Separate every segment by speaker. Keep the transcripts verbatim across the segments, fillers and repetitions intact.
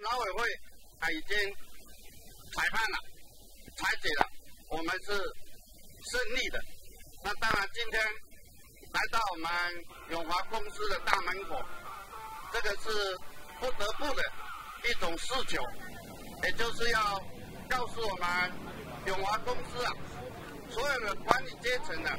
Speaker 1: 劳委会他已经裁判了、裁决了，我们是胜利的。那当然，今天来到我们永华公司的大门口，这个是不得不的一种诉求，也就是要告诉我们永华公司啊，所有的管理阶层呢、啊，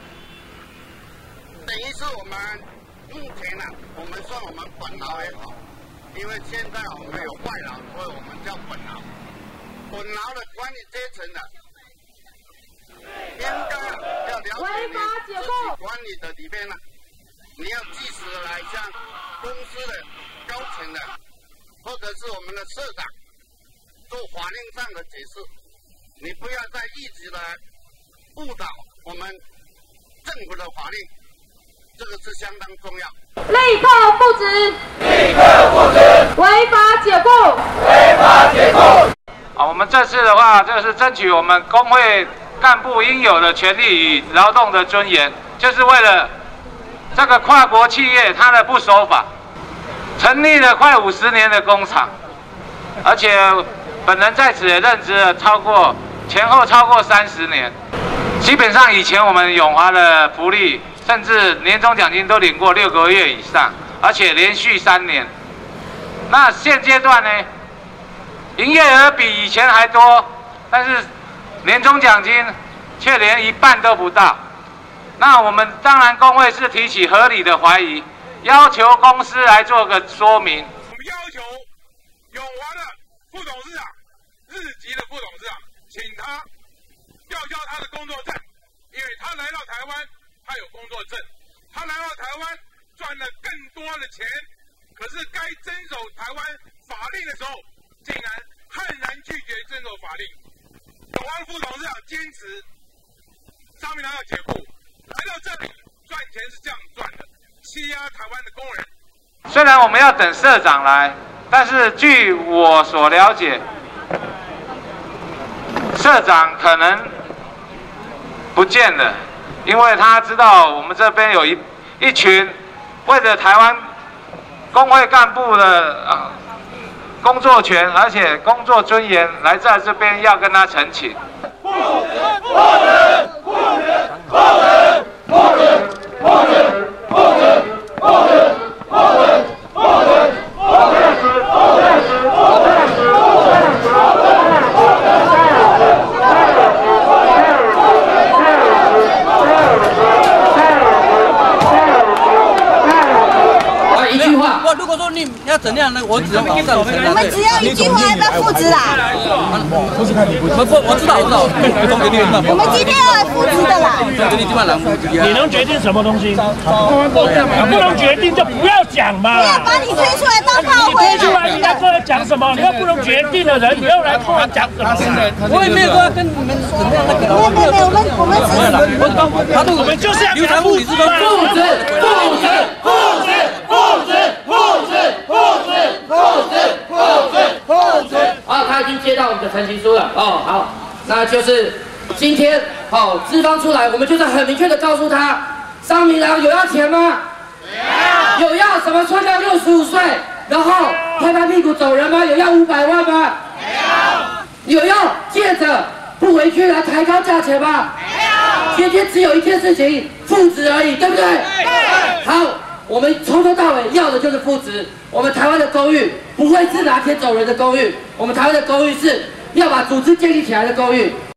Speaker 1: 等于是我们目前呢、啊，我们算我们本劳也好，因为现在我们有外劳，所以我们叫本劳。本劳的管理阶层呢、啊，应该要了解你自己管理的里面呢、啊，你要及时的来向公司的高层的，或者是我们的社长做法令上的解释，你不要再一直的误导我们政府的法令，这个是相当重要。
Speaker 2: 立刻复职，
Speaker 3: 立刻复职，
Speaker 2: 违法解雇，
Speaker 3: 违法解雇。
Speaker 4: 啊，我们这次的话，就是争取我们工会干部应有的权利与劳动的尊严，就是为了这个跨国企业它的不守法，成立了快五十年的工厂，而且本人在此也任职了超过前后超过三十年。基本上以前我们永华的福利，甚至年终奖金都领过六个月以上，而且连续三年。那现阶段呢，营业额比以前还多，但是年终奖金却连一半都不到。那我们当然工会是提起合理的怀疑，要求公司来做个说明。
Speaker 5: 我们要求永华的副董事长，日籍的副董事长，请他吊销他的工作证，因为他来到台湾，他有工作证，他来到台湾赚了更多的钱，可是该遵守台湾法令的时候，竟然悍然拒绝遵守法令。永华副董事长坚持商品行要解雇，来到这里赚钱是这样赚的，欺压台湾的工人。
Speaker 4: 虽然我们要等社长来，但是据我所了解，社长可能不见了，因为他知道我们这边有一一群为了台湾工会干部的啊工作权，而且工作尊严，来在这边要跟他澄清。
Speaker 3: 不能，不能，不能，不能，不能，不能，不能，不能，不能，不能，不
Speaker 6: 一句话，我如果说你要怎样呢？我只能保证我
Speaker 7: 们只要一句话要不要复职啦？
Speaker 6: 不是看你不不不，我知道我知道，
Speaker 7: 我们今天要来复职的啦。
Speaker 8: 你能决定什么东西？不能决定就不要讲嘛。
Speaker 7: 不要把你推出来当炮灰。
Speaker 8: 推出来你要过来讲什么？你又不能决定的人，你又来过来讲什么？
Speaker 6: 我也没有说要跟你们怎么样那个。
Speaker 7: 没有没有没有，我们我们只是
Speaker 6: 他都
Speaker 8: 我们就是要
Speaker 6: 刘财务理事长
Speaker 3: 复职，复职，复职，复职，复职，复职，复职，复职，复职。
Speaker 6: 好，他已经接到我们的陈情书了。哦，好，那就是今天哦，资方出来，我们就是很明确的告诉他，商民郎有要钱吗？有。有要什么穿到六十五岁，然后拍拍屁股走人吗？有要五百万吗？没有。有要借着不回去来抬高价钱吗？没有。今天只有一件事情，复职而已，对不对？对。好。我们从头到尾要的就是复职。我们台湾的公寓不会是拿钱走人的公寓，我们台湾的公寓是要把组织建立起来的公寓。